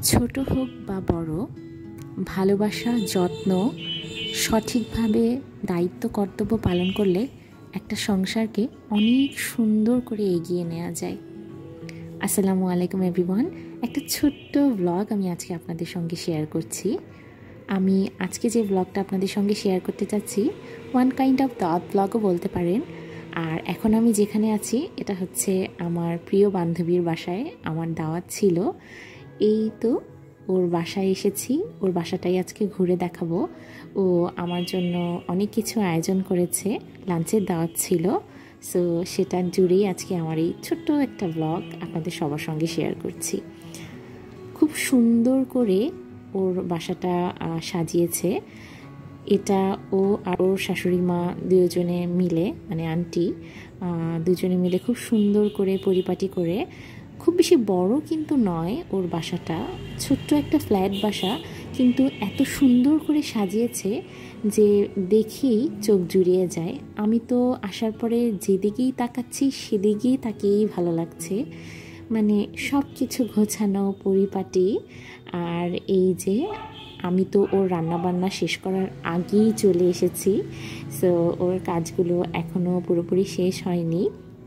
ছোট হোক বা বড়, ভালোবাসা, যত্ন, সঠিকভাবে দায়িত্ব কর্তব্য পালন করলে একটা সংসারকে অনেক সুন্দর করে এগিয়ে নেওয়া যায়। আসসালামু আলাইকুম এভরিওয়ান। একটা ছোট্ট ব্লগ আমি আজকে আপনাদের সঙ্গে শেয়ার করছি। আমি আজকে যে ব্লগটা আপনাদের সঙ্গে শেয়ার করতে চাচ্ছি, ওয়ান কাইন্ড অফ দাওয়াত ব্লগও বলতে পারেন। আর এখন আমি যেখানে আছি এটা হচ্ছে আমার প্রিয় বান্ধবীর বাসায়। আমার দাওয়াত ছিল, এই তো ওর বাসায় এসেছি। ওর বাসাটাই আজকে ঘুরে দেখাবো। ও আমার জন্য অনেক কিছু আয়োজন করেছে, লাঞ্চের দাওয়াত ছিল। সো সেটা জুড়েই আজকে আমার এই ছোট্ট একটা ব্লগ আপনাদের সবার সঙ্গে শেয়ার করছি। খুব সুন্দর করে ওর বাসাটা সাজিয়েছে। এটা ও আর ওর শাশুড়ি মা দুজনে মিলে, মানে আন্টি দুজনে মিলে খুব সুন্দর করে পরিপাটি করে, খুব বেশি বড় কিন্তু নয় ওর বাসাটা, ছোট্ট একটা ফ্ল্যাট বাসা, কিন্তু এত সুন্দর করে সাজিয়েছে যে দেখেই চোখ জুড়িয়ে যায়। আমি তো আসার পরে যেদিকেই তাকাচ্ছি সেদিকেই তাকিয়েই ভালো লাগছে। মানে সব কিছু গোছানো, পরিপাটি। আর এই যে আমি তো ওর রান্নাবান্না শেষ করার আগেই চলে এসেছি। সো ওর কাজগুলো এখনও পুরোপুরি শেষ হয়নি।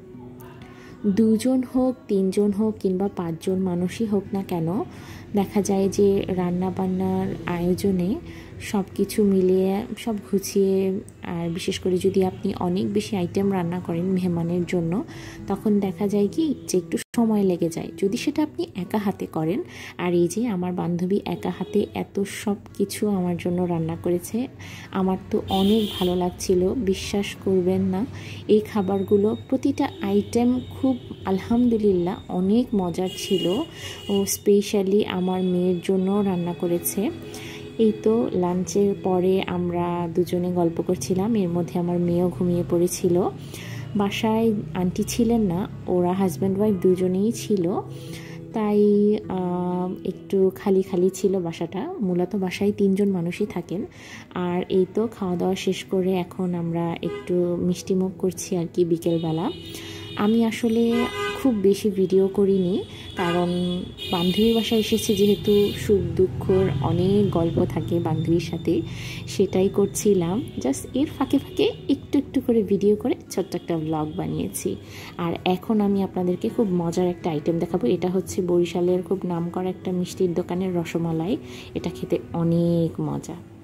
দুজন হোক, তিনজন হোক, কিংবা পাঁচজন মানুষই হোক না কেন, দেখা যায় যে রান্নাবান্নার আয়োজনে সব কিছু মিলিয়ে, সব গুছিয়ে, আর বিশেষ করে যদি আপনি অনেক বেশি আইটেম রান্না করেন মেহমানের জন্য, তখন দেখা যায় কি যে একটু সময় লেগে যায় যদি সেটা আপনি একা হাতে করেন। আর এই যে আমার বান্ধবী একা হাতে এত সব কিছু আমার জন্য রান্না করেছে, আমার তো অনেক ভালো লাগছিল। বিশ্বাস করবেন না, এই খাবারগুলো প্রতিটা আইটেম খুব আলহামদুলিল্লাহ অনেক মজার ছিল। ও স্পেশালি আমার মেয়ের জন্য রান্না করেছে। এই তো লাঞ্চের পরে আমরা দুজনে গল্প করছিলাম, এর মধ্যে আমার মেয়েও ঘুমিয়ে পড়েছিল। বাসায় আন্টি ছিলেন না, ওরা হাজব্যান্ড ওয়াইফ দুজনেই ছিল, তাই একটু খালি খালি ছিল বাসাটা। মূলত বাসায় তিনজন মানুষই থাকেন। আর এই তো খাওয়া দাওয়া শেষ করে এখন আমরা একটু মিষ্টিমুখ করছি আর কি বিকেলবেলা। আমি আসলে খুব বেশি ভিডিও করিনি, কারণ বান্ধবীর বাসায় এসেছি যেহেতু সুখ দুঃখর অনেক গল্প থাকে বান্ধবীর সাথে, সেটাই করছিলাম। জাস্ট এর ফাঁকে ফাঁকে একটু একটু করে ভিডিও করে ছোট্ট একটা ব্লগ বানিয়েছি। আর এখন আমি আপনাদেরকে খুব মজার একটা আইটেম দেখাবো। এটা হচ্ছে বরিশালের খুব নামকরা একটা মিষ্টির দোকানের রসমালাই। এটা খেতে অনেক মজা।